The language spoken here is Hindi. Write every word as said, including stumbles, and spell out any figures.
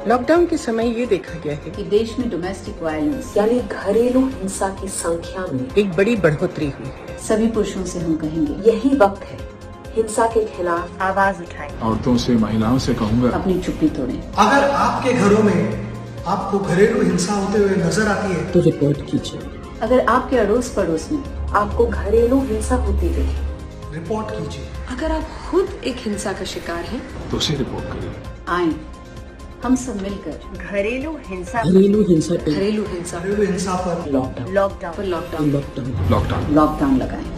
लॉकडाउन के समय ये देखा गया है कि देश में डोमेस्टिक वायलेंस यानी घरेलू हिंसा की संख्या में एक बड़ी बढ़ोतरी हुई है। सभी पुरुषों से हम कहेंगे यही वक्त है हिंसा के खिलाफ आवाज उठाएं, औरतों से महिलाओं से कहूँगा अपनी चुप्पी तोड़ें। अगर आपके घरों में आपको घरेलू हिंसा होते हुए नजर आती है तो रिपोर्ट कीजिए। अगर आपके अड़ोस पड़ोस में आपको घरेलू हिंसा होती दिखे, रिपोर्ट कीजिए। अगर आप खुद एक हिंसा का शिकार हैं तो उसे रिपोर्ट करिए। आए हम सब मिलकर घरेलू हिंसा घरेलू हिंसा पे घरेलू हिंसा घरेलू हिंसा पर लॉकडाउन लॉकडाउन पर लॉकडाउन लॉकडाउन लॉकडाउन लॉकडाउन लगाएं।